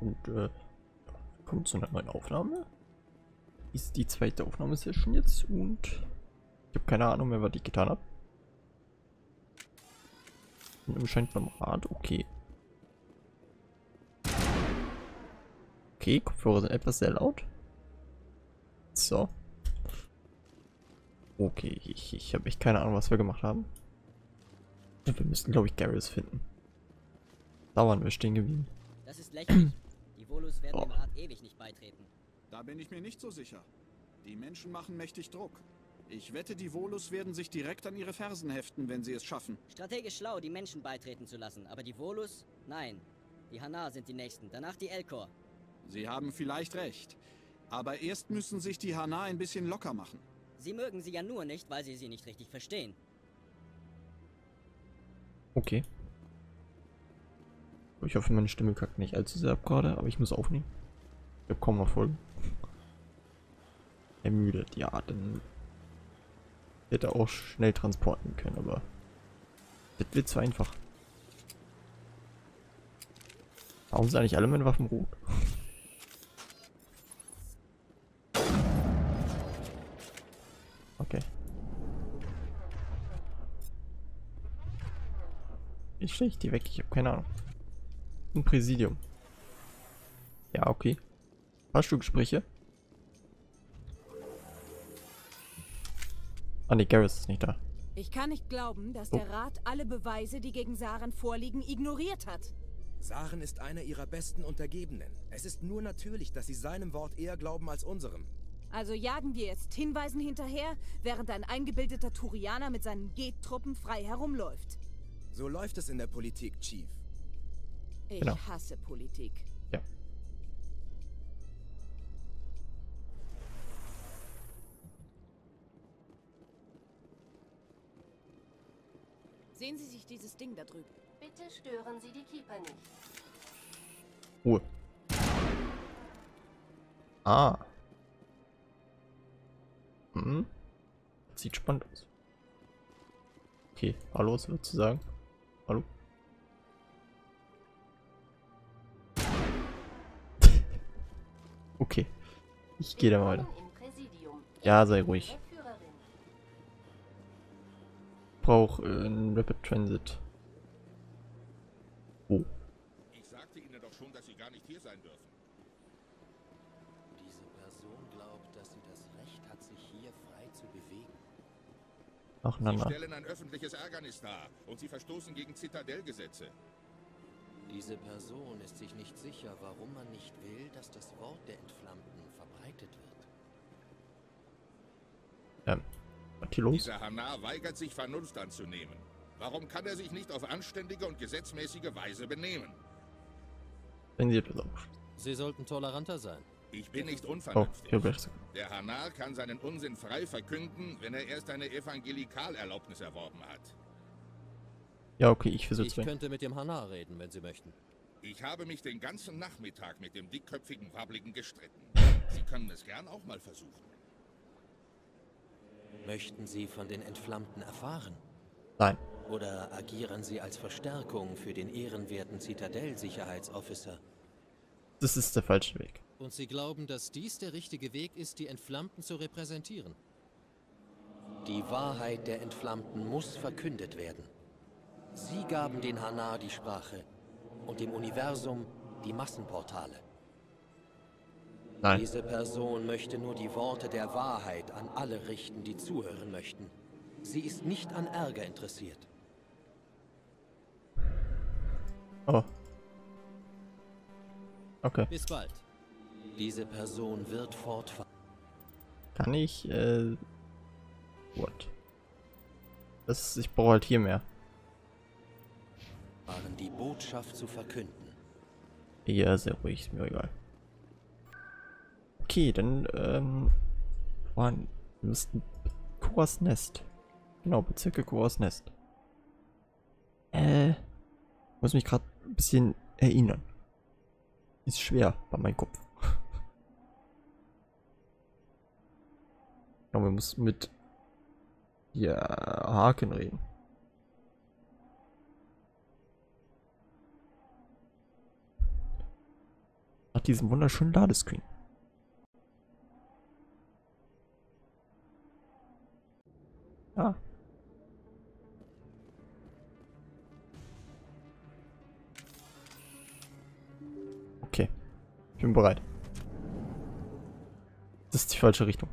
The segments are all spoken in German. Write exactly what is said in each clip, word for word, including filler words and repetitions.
Und äh, kommt zu einer neuen Aufnahme. Ist die zweite Aufnahmesession jetzt und ich habe keine Ahnung mehr, was ich getan habe. Scheint beim Rad, okay. Okay, Kopfhörer sind etwas sehr laut. So. Okay, ich, ich habe echt keine Ahnung, was wir gemacht haben. Und wir müssten, glaube ich, Garrus finden. Da waren wir stehen geblieben. Das ist lächerlich. Die Volus werden Oh. dem Rat ewig nicht beitreten. Da bin ich mir nicht so sicher. Die Menschen machen mächtig Druck. Ich wette, die Volus werden sich direkt an ihre Fersen heften, wenn sie es schaffen. Strategisch schlau, die Menschen beitreten zu lassen. Aber die Volus? Nein. Die Hanar sind die Nächsten. Danach die Elcor. Sie haben vielleicht recht. Aber erst müssen sich die Hanar ein bisschen locker machen. Sie mögen sie ja nur nicht, weil sie sie nicht richtig verstehen. Okay. Ich hoffe, meine Stimme kackt nicht allzu sehr ab gerade, aber ich muss aufnehmen. Ich habe kaum noch Folgen. Ermüdet, ja, dann hätte auch schnell transporten können, aber das wird zu einfach. Warum sind eigentlich alle meine Waffen rot? Okay. Wie stelle ich die weg? Ich habe keine Ahnung. Ein Präsidium. Ja, okay. Fahrstuhlgespräche. Ah ne, Garrus ist nicht da. Ich kann nicht glauben, dass Oh. der Rat alle Beweise, die gegen Saren vorliegen, ignoriert hat. Saren ist einer ihrer besten Untergebenen. Es ist nur natürlich, dass sie seinem Wort eher glauben als unserem. Also jagen wir jetzt Hinweisen hinterher, während ein eingebildeter Turianer mit seinen Geht-Truppen frei herumläuft. So läuft es in der Politik, Chief. Ich Genau. hasse Politik. Ja. Sehen Sie sich dieses Ding da drüben. Bitte stören Sie die Keeper nicht. Ruhe. Ah. Hm. Sieht spannend aus. Okay, hallo, was würdest du sagen? Hallo? Okay. Ich gehe da mal weiter. Willkommen im Präsidium. Ja, sei ruhig. Ihre Führerin. Brauch äh, ein Rapid Transit. Oh. Ich sagte Ihnen doch schon, dass Sie gar nicht hier sein dürfen. Diese Person glaubt, dass sie das Recht hat, sich hier frei zu bewegen. Sie Nacheinander. stellen ein öffentliches Ärgernis dar und Sie verstoßen gegen Zitadellgesetze. Diese Person ist sich nicht sicher, warum man nicht will, dass das Wort der Entflammten verbreitet wird. Ähm. Was hier los? Dieser Hanar weigert sich, Vernunft anzunehmen. Warum kann er sich nicht auf anständige und gesetzmäßige Weise benehmen? Wenn sie etwas auf. Sie sollten toleranter sein. Ich bin nicht Oh, unvernünftig. hier gleich. Der Hanar kann seinen Unsinn frei verkünden, wenn er erst eine Evangelikalerlaubnis erworben hat. Ja, okay, ich versuche Ich es. könnte mit dem Hanar reden, wenn Sie möchten. Ich habe mich den ganzen Nachmittag mit dem dickköpfigen Wabbligen gestritten. Sie können es gern auch mal versuchen. Möchten Sie von den Entflammten erfahren? Nein. Oder agieren Sie als Verstärkung für den ehrenwerten Zitadell-Sicherheitsofficer? Das ist der falsche Weg. Und Sie glauben, dass dies der richtige Weg ist, die Entflammten zu repräsentieren? Die Wahrheit der Entflammten muss verkündet werden. Sie gaben den Hanar die Sprache und dem Universum die Massenportale. Nein. Diese Person möchte nur die Worte der Wahrheit an alle richten, die zuhören möchten. Sie ist nicht an Ärger interessiert. Oh. Okay. Bis bald. Diese Person wird fortfahren. Kann ich, äh. What? Das, ich brauche halt hier mehr. Die Botschaft zu verkünden. Ja, sehr ruhig, ist mir egal. Okay, dann, ähm. Waren, wir müssten. Koas Nest. Genau, Bezirke Koas Nest. Äh. Muss mich gerade ein bisschen erinnern. Ist schwer bei meinem Kopf. Aber wir müssen mit. Ja, Haken reden. Nach diesem wunderschönen Ladescreen. Ah. Okay. Ich bin bereit. Das ist die falsche Richtung.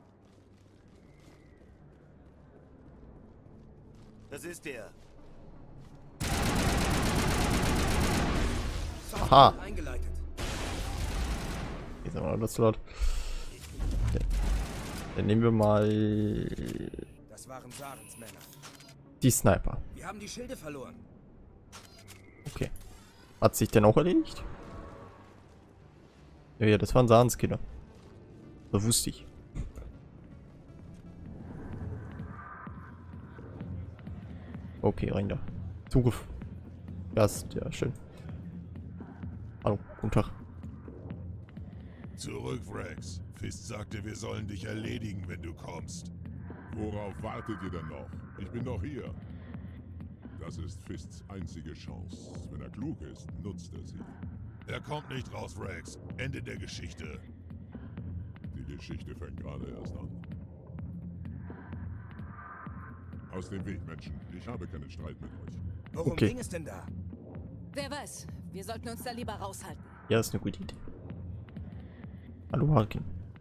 Das ist der. Aha. Eingeleitet. Hier sind wir noch zu laut. Dann, dann nehmen wir mal Das waren Sarens Männer. die Sniper. Wir haben die Schilde verloren. Okay. Hat sich denn auch erledigt? Ja, ja, das waren Sahnskiller. Das wusste ich. Okay, rein da. Zugriff. Gast, ja, schön. Hallo, guten Tag. Zurück, Rex. Fist sagte, wir sollen dich erledigen, wenn du kommst. Worauf wartet ihr denn noch? Ich bin noch hier. Das ist Fists einzige Chance. Wenn er klug ist, nutzt er sie. Er kommt nicht raus, Rex. Ende der Geschichte. Die Geschichte fängt gerade erst an. Aus dem Weg, Menschen. Ich habe keinen Streit mit euch. Worum Okay. ging es denn da? Wer weiß, wir sollten uns da lieber raushalten. Ja, ist eine gute Idee. Hallo, Harkin.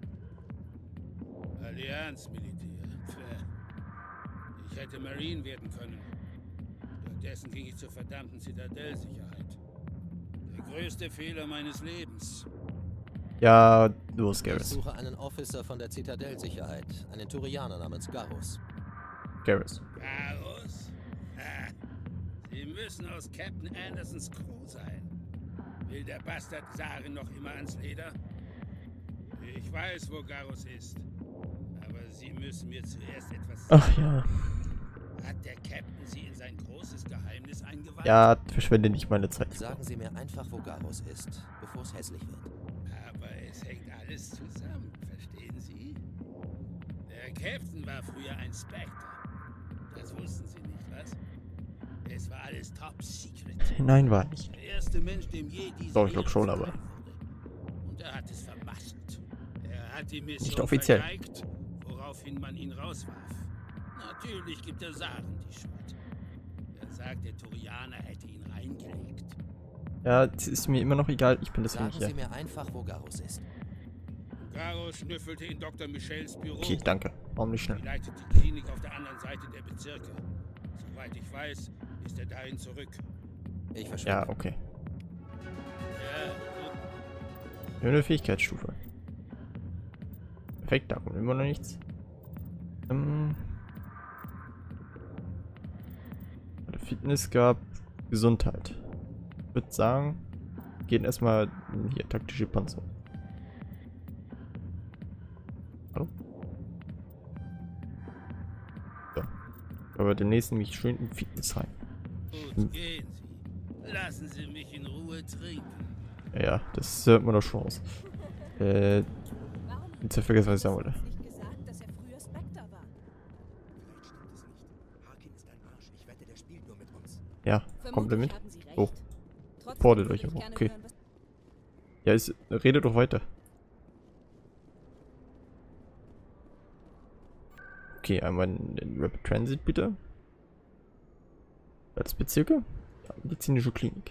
Allianz-Militär. Pfäh. Ich hätte Marine werden können. Stattdessen ging ich zur verdammten Zitadellsicherheit. Der größte Fehler meines Lebens. Ja, los, Ich Garrus. suche einen Officer von der Zitadellsicherheit, einen Turianer namens Garrus. Garrus. Garrus? Ha. Sie müssen aus Captain Andersons Crew sein. Will der Bastard Saren noch immer ans Leder? Ich weiß, wo Garrus ist. Aber Sie müssen mir zuerst etwas sagen. Ach ja. Hat der Captain Sie in sein großes Geheimnis eingeweiht? Ja, verschwende nicht meine Zeit. Sagen Sie mir einfach, wo Garrus ist, bevor es hässlich wird. Aber es hängt alles zusammen, verstehen Sie? Der Captain war früher ein Spectre. Das wussten Sie nicht, was? Es war alles top secret. Nein, war nicht. Der erste Mensch, dem je diese Doch, ich glaube Ehre schon, aber zuteil wurde. Und er hat es vermasselt. Er hat die Mission nicht offiziell. vergeigt, woraufhin man ihn rauswarf. Natürlich gibt er Saren die Schuld. Er sagt, der Turianer hätte ihn reingelegt. Ja, es ist mir immer noch egal. Ich bin deswegen Sagen Sie hier. mir einfach, wo Garrus ist. Garrus schnüffelte in Doktor Michels Büro. Okay, danke. Warum nicht Sie schnell? leitet die Klinik auf der anderen Seite der Bezirke. Soweit ich weiß, ist er dahin zurück. Ich verschwinde. Ja, okay. Ja, Höhere Fähigkeitsstufe. Perfekt, da kommt immer noch nichts. Ähm. Fitness gab Gesundheit. Ich würde sagen, gehen erstmal hier taktische Panzer. Hallo? So. Aber demnächst nehme ich schön in Fitness rein. gut, gehen Sie. Lassen Sie mich in Ruhe trinken. Ja, ja, das hört man doch schon aus. Äh, jetzt habe ich vergessen, was ich sagen wollte. Nicht gesagt, dass er früher Spectre war. Vielleicht stimmt es nicht. Harkin ist ein Arsch. Ich wette, der spielt nur mit uns. Ja, kommt ihr Vermutlich mit? haben Sie recht. Oh, Trotzdem portet würde euch ich aber. gerne Okay. hören, was- Ja, ist, redet doch weiter. Okay, einmal in den Rapid Transit bitte. Als Bezirke? Ja, medizinische Klinik.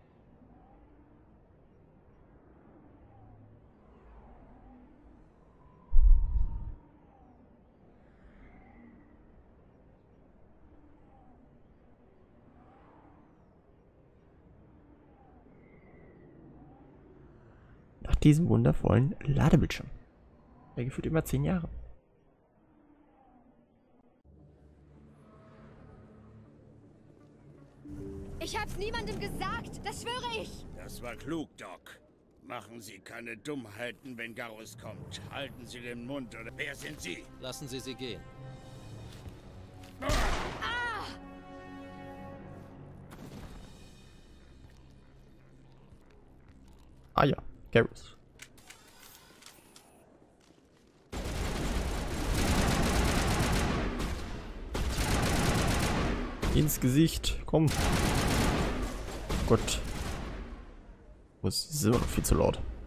Nach diesem wundervollen Ladebildschirm. Der gefühlt immer zehn Jahre. Ich hab's niemandem gesagt, das schwöre ich. Das war klug, Doc. Machen Sie keine Dummheiten, wenn Garrus kommt. Halten Sie den Mund, oder wer sind Sie? Lassen Sie sie gehen. Ah! Ah ja, Garrus. Ins Gesicht, komm. Oh Gott. Das ist immer noch viel zu laut.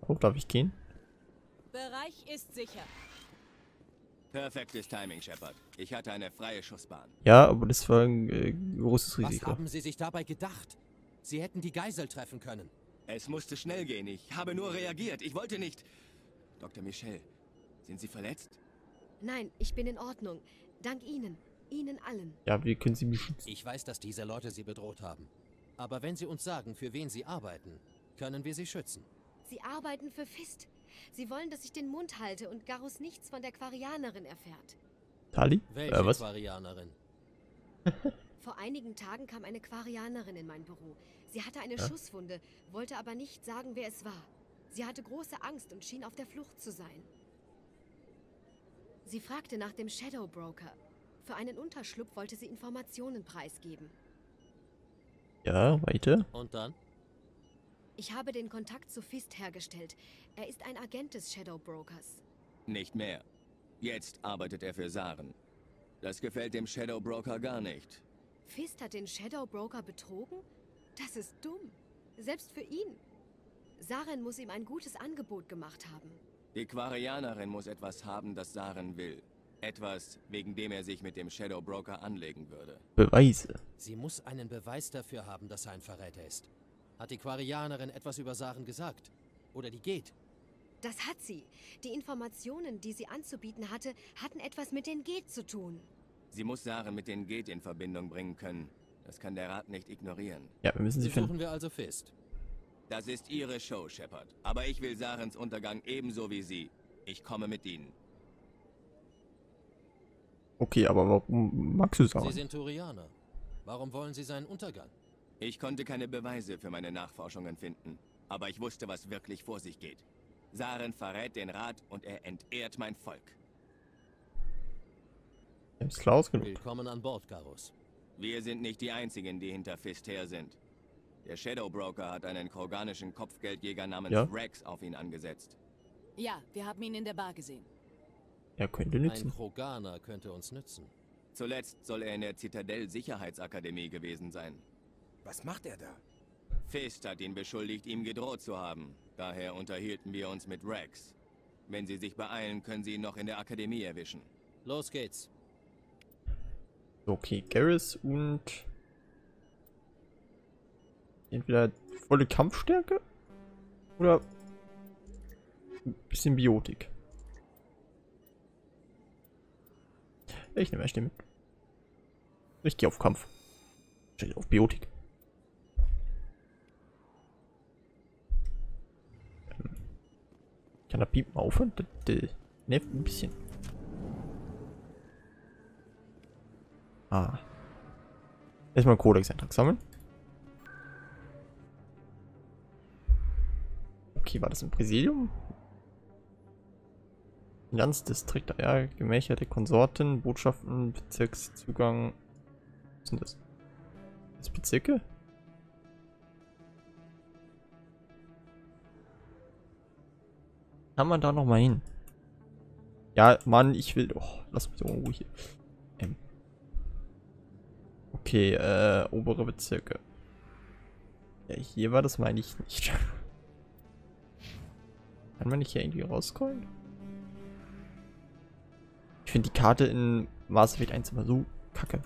Oh, darf ich gehen? Bereich ist sicher. Perfektes Timing, Shepard. Ich hatte eine freie Schussbahn. Ja, aber das war ein äh, großes Risiko. Was haben Sie sich dabei gedacht? Sie hätten die Geisel treffen können. Es musste schnell gehen. Ich habe nur reagiert. Ich wollte nicht... Doktor Michel, sind Sie verletzt? Nein, ich bin in Ordnung. Dank Ihnen. Ihnen allen. Ja, wie können Sie mich schützen? Ich weiß, dass diese Leute Sie bedroht haben. Aber wenn Sie uns sagen, für wen Sie arbeiten, können wir Sie schützen. Sie arbeiten für Fist. Sie wollen, dass ich den Mund halte und Garrus nichts von der Quarianerin erfährt. Tali? Welche äh, was? Quarianerin? Vor einigen Tagen kam eine Quarianerin in mein Büro. Sie hatte eine Ja? Schusswunde, wollte aber nicht sagen, wer es war. Sie hatte große Angst und schien auf der Flucht zu sein. Sie fragte nach dem Shadow Broker. Für einen Unterschlupf wollte sie Informationen preisgeben. Ja, weiter. Und dann? Ich habe den Kontakt zu Fist hergestellt. Er ist ein Agent des Shadow Brokers. Nicht mehr. Jetzt arbeitet er für Saren. Das gefällt dem Shadow Broker gar nicht. Fist hat den Shadow Broker betrogen? Das ist dumm. Selbst für ihn. Saren muss ihm ein gutes Angebot gemacht haben. Die Quarianerin muss etwas haben, das Saren will. Etwas, wegen dem er sich mit dem Shadow Broker anlegen würde. Beweise. Sie muss einen Beweis dafür haben, dass er ein Verräter ist. Hat die Quarianerin etwas über Saren gesagt? Oder die Geth? Das hat sie. Die Informationen, die sie anzubieten hatte, hatten etwas mit den Geth zu tun. Sie muss Saren mit den Geth in Verbindung bringen können. Das kann der Rat nicht ignorieren. Ja, wir müssen sie Suchen finden. wir also Fist. Das ist Ihre Show, Shepard. Aber ich will Sarens Untergang ebenso wie Sie. Ich komme mit Ihnen. Okay, aber warum magst du sagen? Sie sind Turianer. Warum wollen Sie seinen Untergang? Ich konnte keine Beweise für meine Nachforschungen finden. Aber ich wusste, was wirklich vor sich geht. Saren verrät den Rat und er entehrt mein Volk. Ist klar ausgenug. Willkommen an Bord, Garrus. Wir sind nicht die Einzigen, die hinter Fist her sind. Der Shadow Broker hat einen kroganischen Kopfgeldjäger namens Ja? Rex auf ihn angesetzt. Ja, wir haben ihn in der Bar gesehen. Er könnte nützen. Ein Kroganer könnte uns nützen. Zuletzt soll er in der Zitadell-Sicherheitsakademie gewesen sein. Was macht er da? Fist hat ihn beschuldigt, ihm gedroht zu haben. Daher unterhielten wir uns mit Rex. Wenn Sie sich beeilen, können Sie ihn noch in der Akademie erwischen. Los geht's. Okay, Garrus und entweder volle Kampfstärke oder ein bisschen Biotik. Ich nehme erst den mit. Ich gehe auf Kampf. Steht auf Biotik. Ähm, Kann der Piepen aufhören? Das, das nervt ein bisschen. Ah. Erstmal einen Codex-Eintrag sammeln. Okay, war das im Präsidium? Finanzdistrikt, ja, Gemächer der Konsorten, Botschaften, Bezirkszugang. Was sind das? Das Bezirke? Kann man da noch mal hin? Ja, Mann, ich will. Oh, lass mich so in Ruhe hier. Ähm. Okay, äh, obere Bezirke. Ja, hier war das, meine ich nicht. Kann man nicht hier irgendwie rauskommen? Ich finde die Karte in Mass Effect eins immer so kacke.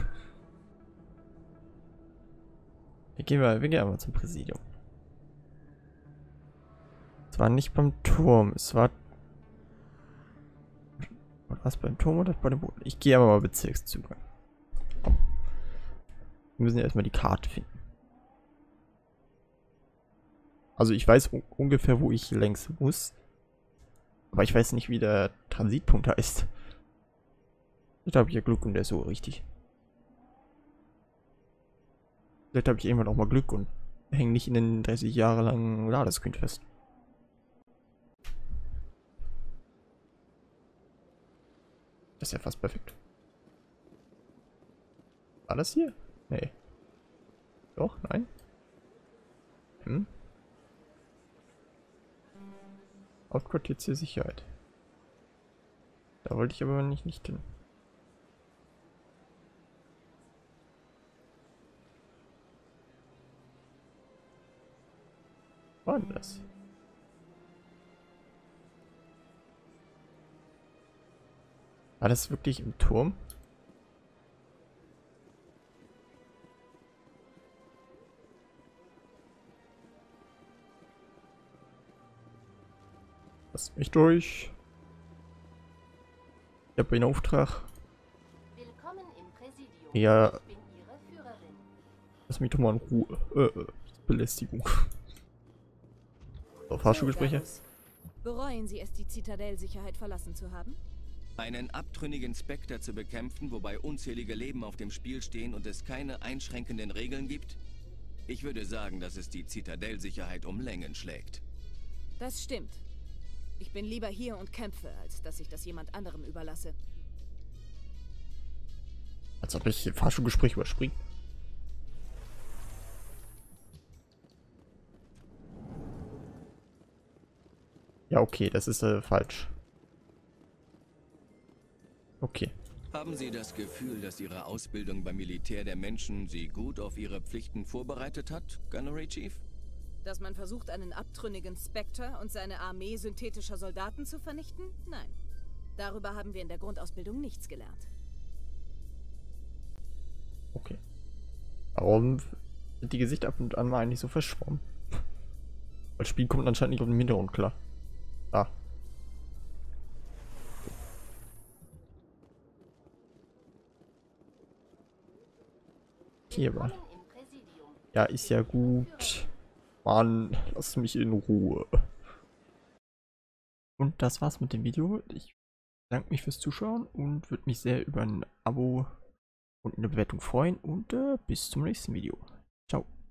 Wir gehen mal, wir gehen mal zum Präsidium. Es war nicht beim Turm, es war... War das beim Turm oder bei dem Boden? Ich gehe aber mal Bezirkszugang. Komm. Wir müssen ja erstmal die Karte finden. Also ich weiß un ungefähr, wo ich längs muss. Aber ich weiß nicht, wie der Transitpunkt heißt. Vielleicht habe ich ja Glück und der ist so richtig. Vielleicht habe ich irgendwann auch mal Glück und hänge nicht in den dreißig Jahre langen Ladescreen fest. Das ist ja fast perfekt. War das hier? Nee. Doch, nein. Hm. Hauptquartierziel Sicherheit. Da wollte ich aber nicht, nicht hin. Was war denn das? War das wirklich im Turm? Lass mich durch. Ich habe einen Auftrag. Willkommen im Präsidium. Ja. Ich bin Ihre Führerin. Lass mich doch mal in Ruhe. Äh, Belästigung. So, Fahrschulgespräche. Bereuen Sie es, die Zitadell-Sicherheit verlassen zu haben? Einen abtrünnigen Spectre zu bekämpfen, wobei unzählige Leben auf dem Spiel stehen und es keine einschränkenden Regeln gibt? Ich würde sagen, dass es die Zitadell-Sicherheit um Längen schlägt. Das stimmt. Ich bin lieber hier und kämpfe, als dass ich das jemand anderem überlasse. Als ob ich Fahrschulgespräch überspringe. Ja, okay, das ist äh, falsch. Okay. Haben Sie das Gefühl, dass Ihre Ausbildung beim Militär der Menschen Sie gut auf Ihre Pflichten vorbereitet hat, Gunnery Chief? Dass man versucht, einen abtrünnigen Spectre und seine Armee synthetischer Soldaten zu vernichten? Nein. Darüber haben wir in der Grundausbildung nichts gelernt. Okay. Warum sind die Gesichter ab und an mal eigentlich so verschwommen? Weil das Spiel kommt anscheinend nicht auf den Hintergrund klar. Ah. Hier war. Ja, ist ja gut. Mann, lass mich in Ruhe. Und das war's mit dem Video. Ich bedanke mich fürs Zuschauen und würde mich sehr über ein Abo und eine Bewertung freuen. Und äh, bis zum nächsten Video. Ciao.